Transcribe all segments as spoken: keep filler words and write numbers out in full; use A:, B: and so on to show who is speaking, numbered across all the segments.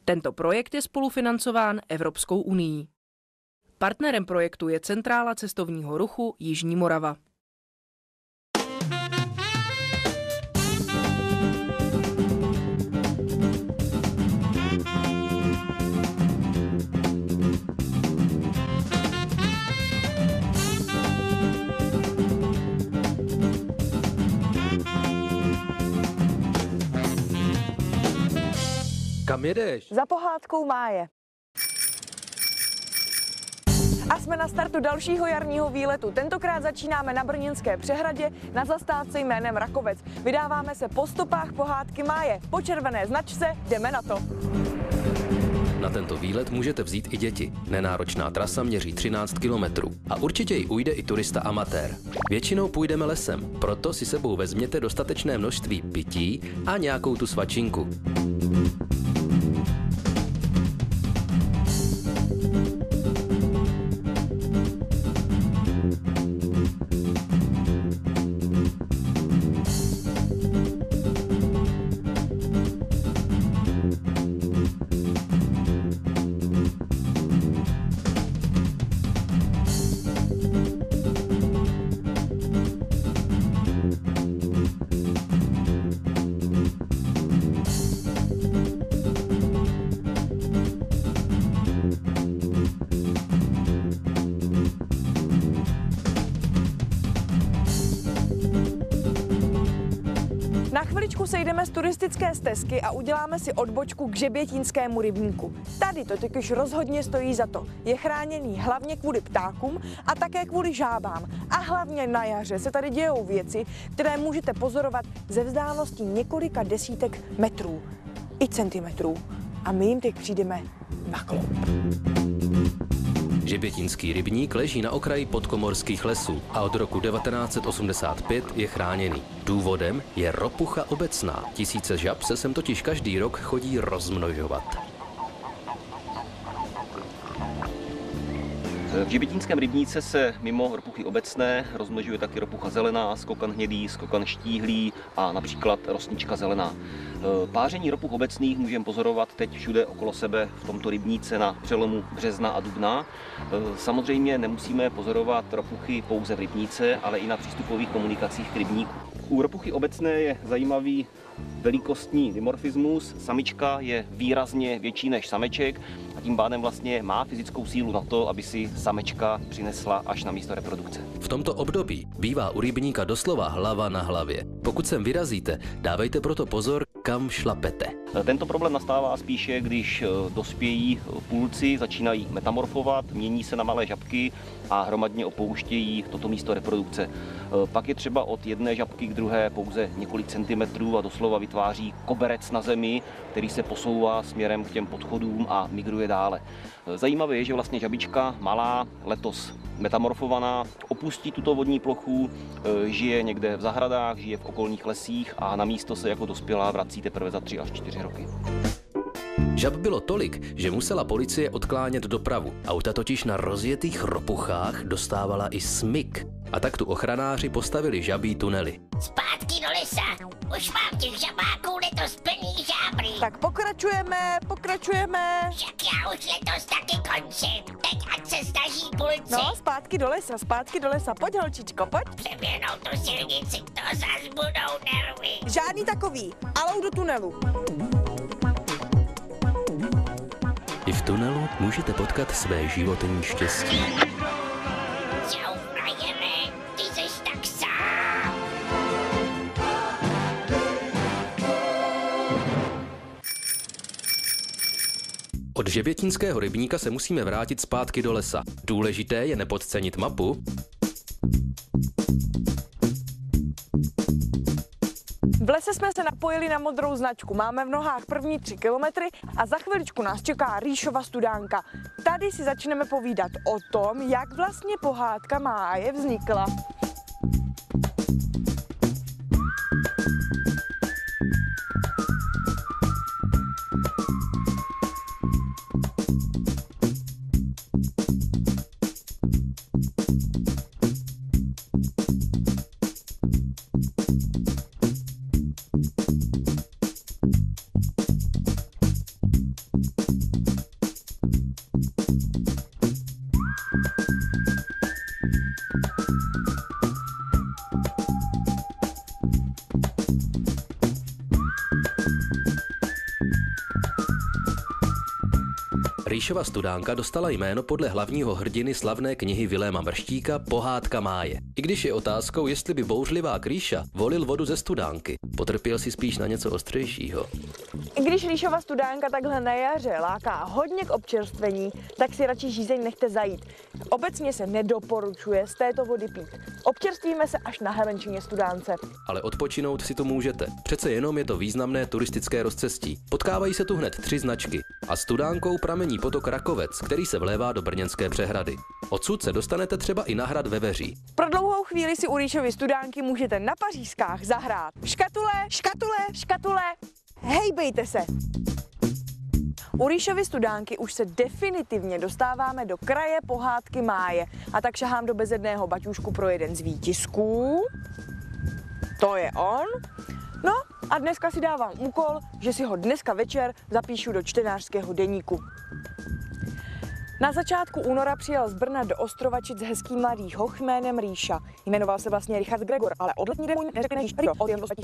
A: Tento projekt je spolufinancován Evropskou unií. Partnerem projektu je Centrála cestovního ruchu Jižní Morava.
B: Kam jedeš?
C: Za pohádkou Máje. A jsme na startu dalšího jarního výletu. Tentokrát začínáme na Brněnské přehradě na zastávce jménem Rakovec. Vydáváme se po stopách pohádky Máje. Po červené značce jdeme na to.
B: Na tento výlet můžete vzít i děti. Nenáročná trasa měří třináct kilometrů a určitě jí ujde i turista amatér. Většinou půjdeme lesem, proto si sebou vezměte dostatečné množství pití a nějakou tu svačinku.
C: Na chviličku sejdeme z turistické stezky a uděláme si odbočku k Žebětínskému rybníku. Tady to totiž rozhodně stojí za to. Je chráněný hlavně kvůli ptákům a také kvůli žábám. A hlavně na jaře se tady dějou věci, které můžete pozorovat ze vzdálenosti několika desítek metrů i centimetrů. A my jim teď přijdeme na kloup.
B: Žebětínský rybník leží na okraji podkomorských lesů a od roku devatenáct set osmdesát pět je chráněný. Důvodem je ropucha obecná. Tisíce žab se sem totiž každý rok chodí rozmnožovat.
D: V Žebětínském rybníce se mimo ropuchy obecné rozmnožuje taky ropucha zelená, skokan hnědý, skokan štíhlý a například rosnička zelená. Páření ropuch obecných můžeme pozorovat teď všude okolo sebe v tomto rybníce na přelomu března a dubna. Samozřejmě nemusíme pozorovat ropuchy pouze v rybníce, ale i na přístupových komunikacích k rybníku. U ropuchy obecné je zajímavý velikostní dimorfismus. Samička je výrazně větší než sameček a tím pádem vlastně má fyzickou sílu na to, aby si samečka přinesla až na místo reprodukce.
B: V tomto období bývá u rybníka doslova hlava na hlavě. Pokud sem vyrazíte, dávejte proto pozor, kam šlapete.
D: Tento problém nastává spíše, když dospějí půlci, začínají metamorfovat, mění se na malé žabky a hromadně opouštějí toto místo reprodukce. Pak je třeba od jedné žabky k druhé pouze několik centimetrů a doslova vytváří koberec na zemi, který se posouvá směrem k těm podchodům a migruje dále. Zajímavé je, že vlastně žabička malá, letos metamorfovaná, opustí tuto vodní plochu, žije někde v zahradách, žije v okolních lesích a na místo se jako dospělá vrací teprve za tři až čtyři roky.
B: Žab bylo tolik, že musela policie odklánět dopravu. Auta totiž na rozjetých ropuchách dostávala i smyk. A tak tu ochranáři postavili žabí tunely.
E: Zpátky do lesa! Už mám těch žabáků letos plný žábry.
C: Tak pokračujeme, pokračujeme.
E: Však já už letos taky končím. Teď ať se snaží půlci.
C: No, zpátky do lesa, zpátky do lesa. Pojď, holčičko, pojď.
E: Přeběhnou tu silnici, to zas budou nervy.
C: Žádný takový, alou do tunelu.
B: I v tunelu můžete potkat své životní štěstí.
E: Čau, frajere, ty seš tak sám.
B: Od Žebětínského rybníka se musíme vrátit zpátky do lesa. Důležité je nepodcenit mapu.
C: V lese jsme se napojili na modrou značku. Máme v nohách první tři kilometry a za chviličku nás čeká Rýšova studánka. Tady si začneme povídat o tom, jak vlastně pohádka Máje vznikla.
B: Rýšova studánka dostala jméno podle hlavního hrdiny slavné knihy Viléma Mrštíka Pohádka Máje. I když je otázkou, jestli by bouřlivák Rýša volil vodu ze studánky, potrpěl si spíš na něco ostřejšího.
C: I když Rýšova studánka takhle na jaře láká hodně k občerstvení, tak si radši žízeň nechte zajít. Obecně se nedoporučuje z této vody pít. Občerstvíme se až na Helenčině studánce.
B: Ale odpočinout si to můžete. Přece jenom je to významné turistické rozcestí. Potkávají se tu hned tři značky. A studánkou pramení potok Rakovec, který se vlévá do Brněnské přehrady. Odsud se dostanete třeba i na hrad Veveří.
C: Pro dlouhou chvíli si u Rýšovy studánky můžete na Pařížskách zahrát. Škatule, škatule, škatule, hejbejte se! U Rýšovy studánky už se definitivně dostáváme do kraje Pohádky Máje. A tak šahám do bezedného baťůžku pro jeden z výtisků. To je on. No a dneska si dávám úkol, že si ho dneska večer zapíšu do čtenářského deníku. Na začátku února přijel z Brna do Ostrovačic hezký mladý hoch jménem Rýša. Jmenoval se vlastně Richard Gregor, ale od letní demu neřekne Rýša.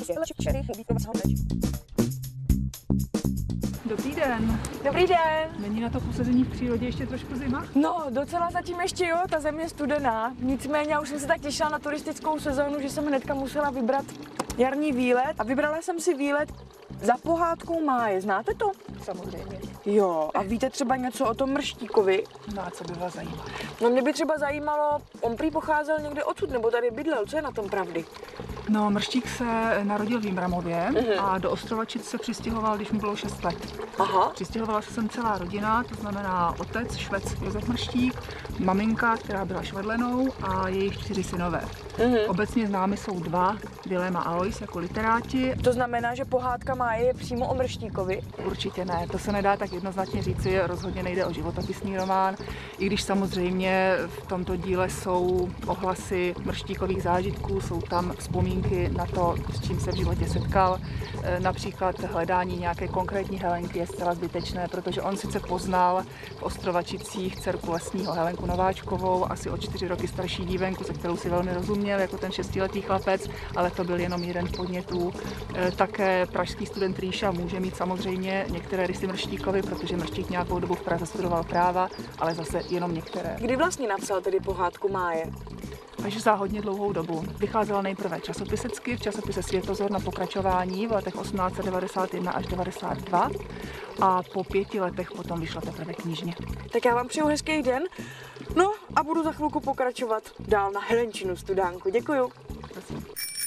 F: Dobrý den.
C: Dobrý den.
F: Není na to posezení v přírodě ještě trošku zima?
C: No, docela zatím ještě jo, ta země je studená. Nicméně já už jsem se tak těšila na turistickou sezónu, že jsem hnedka musela vybrat jarní výlet. A vybrala jsem si výlet za Pohádkou Máje. Znáte to?
F: Samozřejmě.
C: Jo, a víte třeba něco o tom Mrštíkovi?
F: No a co by vás zajímalo?
C: No mě by třeba zajímalo, on prý pocházel někde odsud, nebo tady bydlel, co je na tom pravdy?
F: No, Mrštík se narodil v Jimramově
C: Mhm.
F: a do Ostrovačic se přistěhoval, když mu bylo šest let.
C: Aha.
F: Přistěhovala se sem celá rodina, to znamená otec, Švec Josef Mrštík, maminka, která byla švadlenou a jejich čtyři synové.
C: Mhm.
F: Obecně známy jsou dva, Vilém a Alois jako literáti.
C: To znamená, že Pohádka Máje je přímo o Mrštíkovi?
F: Určitě ne, to se nedá tak jednoznačně říci, rozhodně nejde o životopisný román, i když samozřejmě v tomto díle jsou ohlasy Mrštíkových zážitků, jsou tam vzpomínky na to, s čím se v životě setkal. Například hledání nějaké konkrétní Helenky je zcela zbytečné, protože on sice poznal v Ostrovačicích dcerku lesního Helenku Nováčkovou, asi o čtyři roky starší dívenku, se kterou si velmi rozuměl jako ten šestiletý chlapec, ale to byl jenom jeden z podnětů. Také pražský student Rýša může mít samozřejmě některé rysy Mrštíkovi, protože Mrštík nějakou dobu v Praze studoval práva, ale zase jenom některé.
C: Kdy vlastně napsal tedy Pohádku Máje?
F: Takže za hodně dlouhou dobu. Vycházela nejprve časopisecky v časopise Světozor na pokračování v letech osmnáct set devadesát jedna až devadesát dva a po pěti letech potom vyšla teprve knižně.
C: Tak já vám přeju hezký den. No a budu za chvilku pokračovat dál na Helenčinu studánku. Děkuju.
F: Prosím.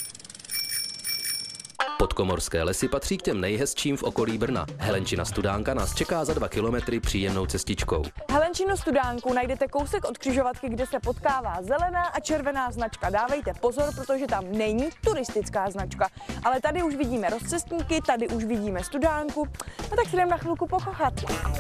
B: Podkomorské lesy patří k těm nejhezčím v okolí Brna. Helenčina studánka nás čeká za dva kilometry příjemnou cestičkou.
C: Helenčinu studánku najdete kousek od křižovatky, kde se potkává zelená a červená značka. Dávejte pozor, protože tam není turistická značka. Ale tady už vidíme rozcestníky, tady už vidíme studánku. No tak si jdem na chvilku pochochat.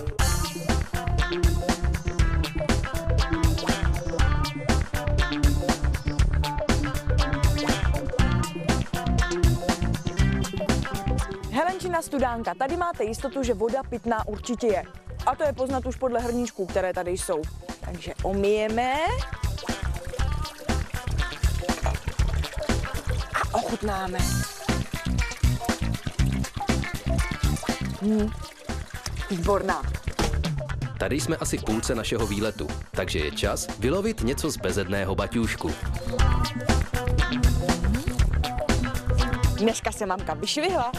C: Helenčina studánka. Tady máte jistotu, že voda pitná určitě je. A to je poznat už podle hrníčků, které tady jsou. Takže omyjeme. A ochutnáme. Hm. Výborná.
B: Tady jsme asi v půlce našeho výletu, takže je čas vylovit něco z bezedného baťůžku.
C: Dneska se mamka vyšvihla.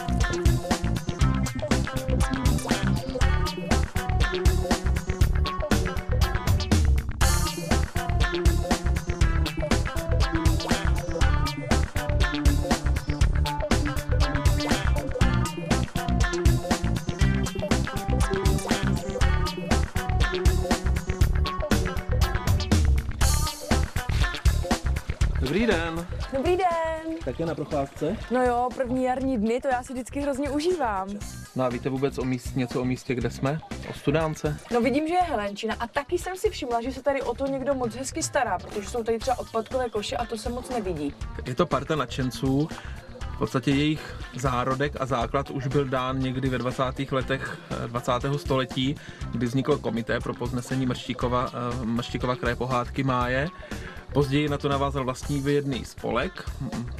G: Dobrý den.
C: Dobrý den.
G: Také na procházce?
C: No jo, první jarní dny, to já si vždycky hrozně užívám.
G: No a víte vůbec o míst, něco o místě, kde jsme? O studánce?
C: No vidím, že je Helenčina a taky jsem si všimla, že se tady o to někdo moc hezky stará, protože jsou tady třeba odpadkové koše a to se moc nevidí.
G: Je to parta nadšenců. V podstatě jejich zárodek a základ už byl dán někdy ve dvacátých letech dvacátého století, kdy vzniklo komité pro povznesení Mrštíkova, Mrštíkova kraje Pohádky Máje. Později na to navázal vlastní vědný spolek.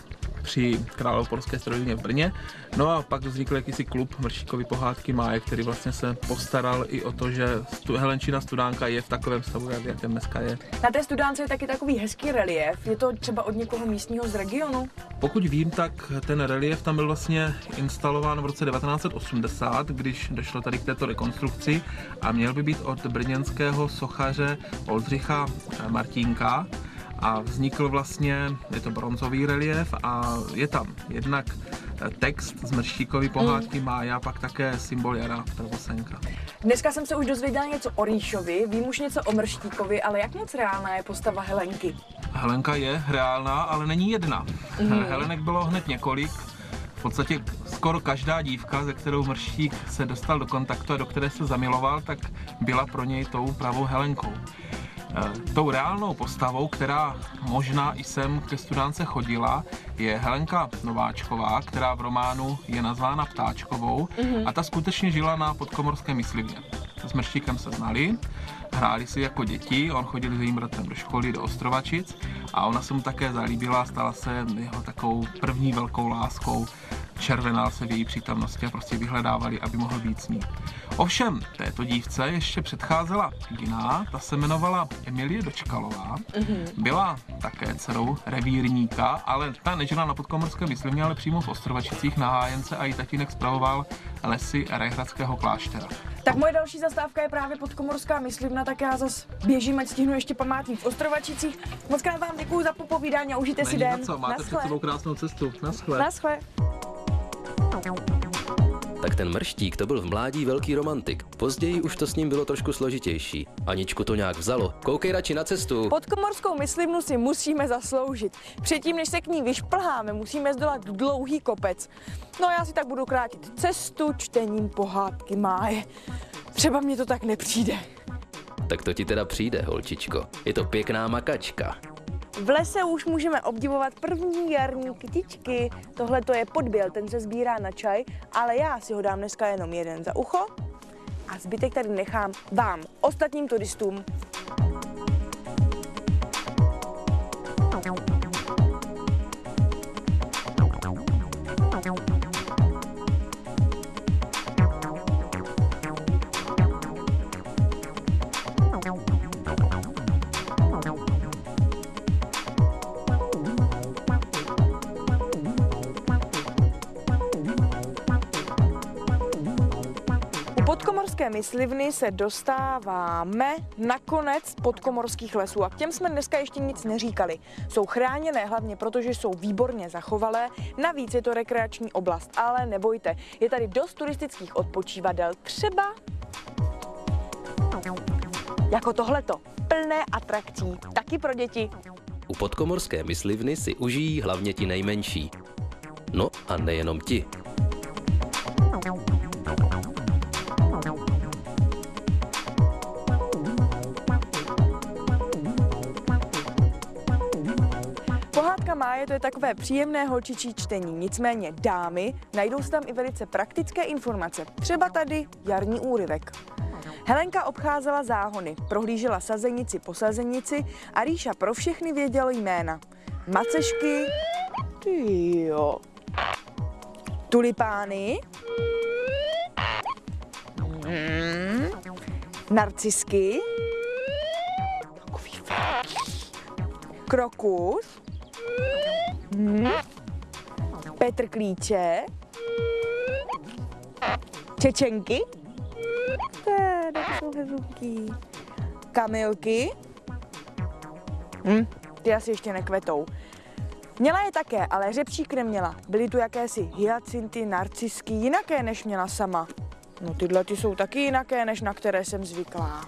G: při Královorské strojovně v Brně. No a pak vznikl jakýsi klub Mrštíkovy pohádky Máje, který vlastně se postaral i o to, že stu, Helenčina Studánka je v takovém stavu, jak jakém dneska je.
C: Na té Studánce je taky takový hezký relief. Je to třeba od někoho místního z regionu?
G: Pokud vím, tak ten relief tam byl vlastně instalován v roce devatenáct set osmdesát, když došlo tady k této rekonstrukci a měl by být od brněnského sochaře Oldřicha Martínka a vznikl vlastně, je to bronzový relief a je tam jednak text z Mrštíkovy pohádky mm. Mája, pak také symbol Jara Prvosenka.
C: Dneska jsem se už dozvěděla něco o Rýšovi, vím už něco o Mrštíkovi, ale jak moc reálná je postava Helenky?
G: Helenka je reálná, ale není jedna. Mm. Helenek bylo hned několik. V podstatě skoro každá dívka, se kterou Mrštík se dostal do kontaktu a do které se zamiloval, tak byla pro něj tou pravou Helenkou. Tou reálnou postavou, která možná i sem ke Studánce chodila, je Helenka Nováčková, která v románu je nazvána Ptáčkovou mm-hmm. a ta skutečně žila na podkomorském Myslivně. S Mrštíkem se znali, hráli si jako děti, on chodil s jejím bratrem do školy, do Ostrovačic a ona se mu také zalíbila a stala se jeho takovou první velkou láskou. Červenal se v její přítomnosti a prostě vyhledávali, aby mohl být s ní. Ovšem, této dívce ještě předcházela jiná, ta se jmenovala Emilie Dočkalová, mm-hmm. byla také dcerou revírníka, ale ta nežila na podkomorském Myslivně, ale přímo v Ostrovačicích na Hájence a její tatínek spravoval lesy Réhradského kláštera.
C: Tak moje další zastávka je právě podkomorská Myslivna, tak já zas běžím, ať stihnu ještě památník v Ostrovačicích. Moc krát vám děkuju za popovídání a užijte si den.
G: Co, máte před sebou krásnou cestu. Naschle.
C: Naschle.
B: Tak ten Mrštík to byl v mládí velký romantik. Později už to s ním bylo trošku složitější. Aničku to nějak vzalo. Koukej radši na cestu.
C: Podkomorskou Myslivnu si musíme zasloužit. Předtím, než se k ní vyšplháme, musíme zdolat dlouhý kopec. No já si tak budu krátit cestu čtením pohádky Máje. Třeba mně to tak nepřijde.
B: Tak to ti teda přijde, holčičko. Je to pěkná makačka.
C: V lese už můžeme obdivovat první jarní kytičky. Tohle to je podběl, ten se sbírá na čaj, ale já si ho dám dneska jenom jeden za ucho a zbytek tady nechám vám, ostatním turistům. Podkomorské Myslivny se dostáváme na konec podkomorských lesů a k těm jsme dneska ještě nic neříkali. Jsou chráněné hlavně proto, že jsou výborně zachovalé, navíc je to rekreační oblast, ale nebojte, je tady dost turistických odpočívadel, třeba jako tohleto, plné atrakcí, taky pro děti.
B: U podkomorské Myslivny si užijí hlavně ti nejmenší. No a nejenom ti.
C: Pohádka Máje to je takové příjemné holčičí čtení, nicméně dámy najdou se tam i velice praktické informace, třeba tady jarní úryvek. Helenka obcházela záhony, prohlížela sazenici po sazenici a Rýša pro všechny věděl jména. Macešky, jo, tulipány, mm, narcisky, krokus, mm, Petr Klíče, čečenky, to jsou hezký, kamilky, hm, ty asi ještě nekvetou. Měla je také, ale hřebčík neměla. Byly tu jakési hyacinty, narcisky, jinaké než měla sama. No tyhle ty jsou taky jinaké, než na které jsem zvyklá.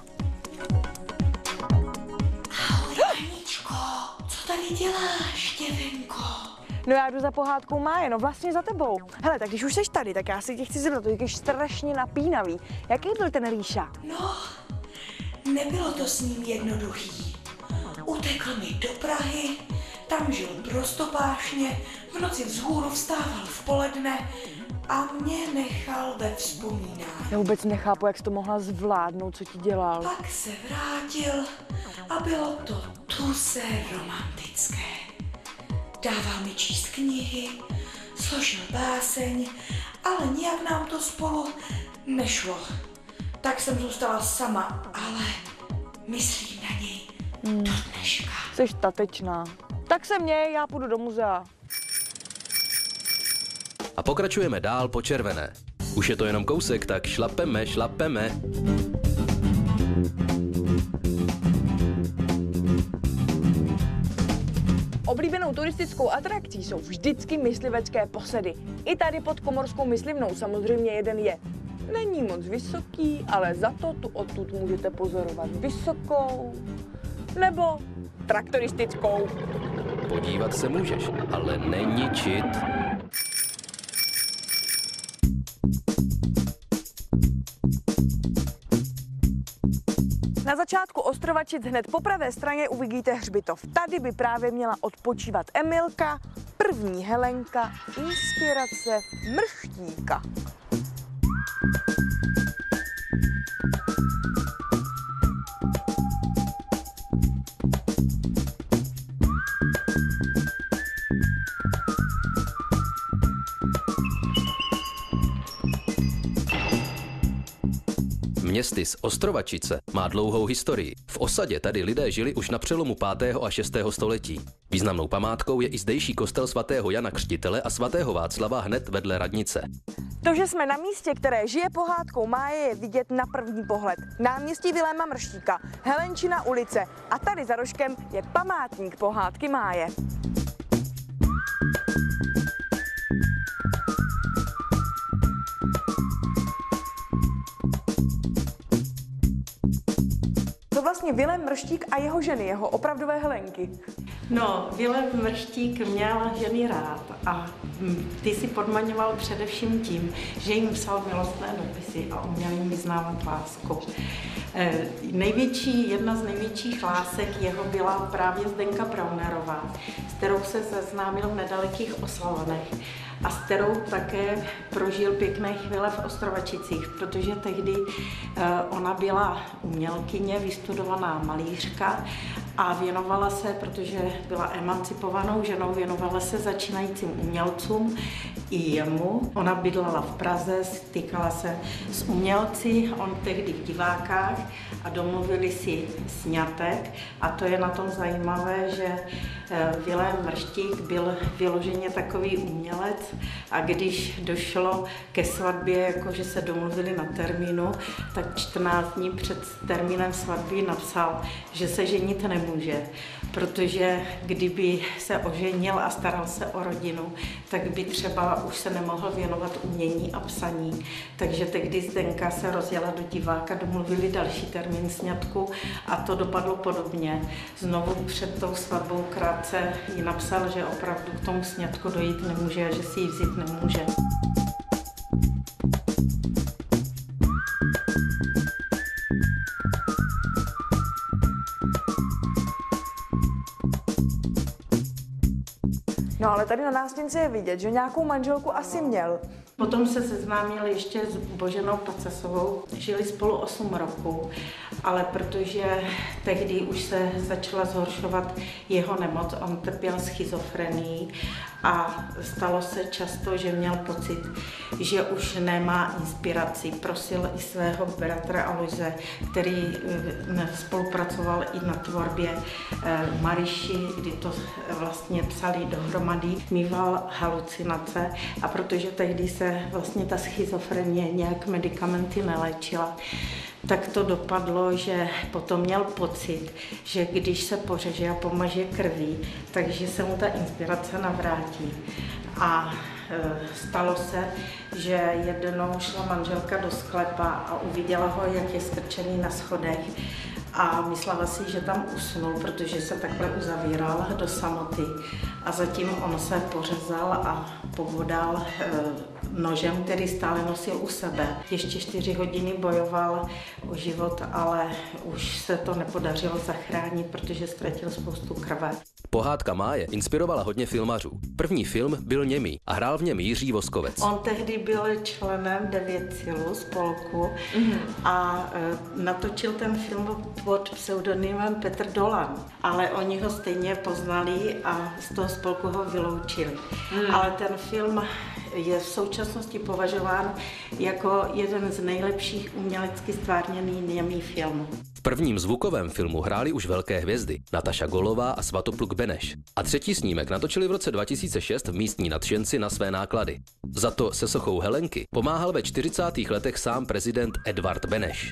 E: Ahoj, Aničko, co tady děláš, děvenko?
C: No já jdu za pohádkou Máje, no vlastně za tebou. Hele, tak když už seš tady, tak já si tě chci zeptat, to je když strašně napínavý. Jaký byl ten Rýša?
H: No, nebylo to s ním jednoduchý. Utekl mi do Prahy, tam žil prostopášně, v noci vzhůru vstával v poledne a mě nechal ve vzpomínání.
C: Já vůbec nechápu, jak jsi to mohla zvládnout, co ti dělal.
H: Pak se vrátil a bylo to tuse romantické. dával mi číst knihy, složil báseň, ale nějak nám to spolu nešlo. Tak jsem zůstala sama, ale myslím na něj
C: Hmm.
H: do dneška.
C: Jsi statečná. Tak se měj, já půjdu do muzea.
B: A pokračujeme dál po červené. Už je to jenom kousek, tak šlapeme, šlapeme.
C: Oblíbenou turistickou atrakcí jsou vždycky myslivecké posedy. I tady pod Komorskou myslivnou samozřejmě jeden je. Není moc vysoký, ale za to tu odtud můžete pozorovat vysokou nebo traktoristickou.
B: Podívat se můžeš, ale neničit.
C: Na začátku Ostrovačic hned po pravé straně uvidíte hřbitov. Tady by právě měla odpočívat Emilka, první Helenka, inspirace mrštíka.
B: Městys Ostrovačice má dlouhou historii. V osadě tady lidé žili už na přelomu pátého a šestého století. Významnou památkou je i zdejší kostel svatého Jana Křtitele a svatého Václava hned vedle radnice.
C: To, že jsme na místě, které žije pohádkou máje, je vidět na první pohled. Náměstí Viléma Mrštíka, Helenčina ulice a tady za rožkem je památník pohádky máje. To vlastně Vilém Mrštík a jeho ženy, jeho opravdové Helenky.
I: No, Vilém Mrštík měl ženy rád a ty si podmaňoval především tím, že jim psal milostné dopisy a uměl jim vyznávat lásku. E, největší, jedna z největších lásek jeho byla právě Zdenka Braunerová, s kterou se seznámil v nedalekých Oslavonech a s kterou také prožil pěkné chvíle v Ostrovačicích, protože tehdy e, ona byla umělkyně, vystudovaná malířka a věnovala se, protože byla emancipovanou ženou, věnovala se začínajícím umělcům i jemu. Ona bydlela v Praze, stýkala se s umělci, on tehdy v divákách a domluvili si sňatek. A to je na tom zajímavé, že Vilém Mrštík byl vyloženě takový umělec a když došlo ke svatbě, jakože se domluvili na termínu, tak čtrnáct dní před termínem svatby napsal, že se ženit nemůže, protože kdyby se oženil a staral se o rodinu, tak by třeba už se nemohl věnovat umění a psaní. Takže tehdy Zdenka se rozjela do diváka, domluvili další termín sňatku a to dopadlo podobně. Znovu před tou svatbou krátce jí napsal, že opravdu k tomu sňatku dojít nemůže a že si ji vzít nemůže.
C: No ale tady na nástěnce je vidět, že nějakou manželku asi měl.
I: Potom se seznámil ještě s Boženou Pacesovou, žili spolu osm roků, ale protože tehdy už se začala zhoršovat jeho nemoc, on trpěl schizofrenií a stalo se často, že měl pocit, že už nemá inspiraci. Prosil i svého bratra Aloise, který spolupracoval i na tvorbě Mariši, kdy to vlastně psali dohromady, mýval halucinace a protože tehdy se vlastně ta schizofrenie nějak medicamenty neléčila, tak to dopadlo, že potom měl pocit, že když se pořeže a pomaže krví, takže se mu ta inspirace navrátí. A e, stalo se, že jednou šla manželka do sklepa a uviděla ho, jak je strčený na schodech a myslela si, že tam usnul, protože se takhle uzavíral do samoty. A zatím on se pořezal a pobodal e, nožem, který stále nosil u sebe. Ještě čtyři hodiny bojoval o život, ale už se to nepodařilo zachránit, protože ztratil spoustu krve.
B: Pohádka Máje inspirovala hodně filmařů. První film byl němý a hrál v něm Jiří Voskovec.
I: On tehdy byl členem Devětsilu spolku mm-hmm. a e, natočil ten film pod pseudonymem Petr Dolan, ale oni ho stejně poznali a z toho spolku ho vyloučili. Mm. Ale ten film je v současnosti považován jako jeden z nejlepších umělecky stvárněných němých filmů.
B: V prvním zvukovém filmu hráli už velké hvězdy Nataša Golová a Svatopluk Beneš. A třetí snímek natočili v roce dva tisíce šest v Místní nadšenci na své náklady. Za to se sochou Helenky pomáhal ve čtyřicátých letech sám prezident Edvard Beneš.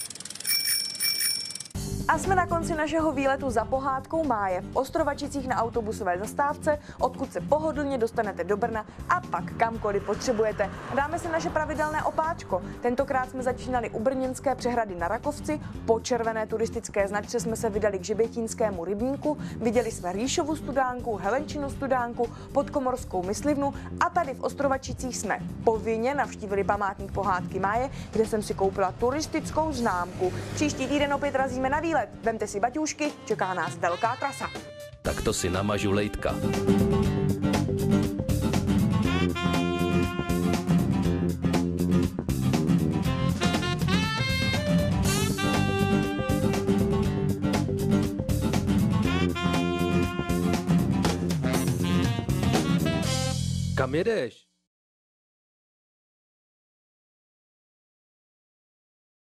C: A jsme na konci našeho výletu za pohádkou Máje v Ostrovačicích na autobusové zastávce, odkud se pohodlně dostanete do Brna a pak kamkoliv potřebujete. Dáme si naše pravidelné opáčko. Tentokrát jsme začínali u brněnské přehrady na Rakovci, po červené turistické značce jsme se vydali k Žebětínskému rybníku, viděli jsme Rýšovu studánku, Helenčinu studánku, Podkomorskou myslivnu a tady v Ostrovačicích jsme povinně navštívili památník pohádky Máje, kde jsem si koupila turistickou známku. Příští týden opět razíme na výlet. Vemte si baťůžky, čeká nás velká trasa.
B: Tak to si namažu lejtka. Kam jedeš?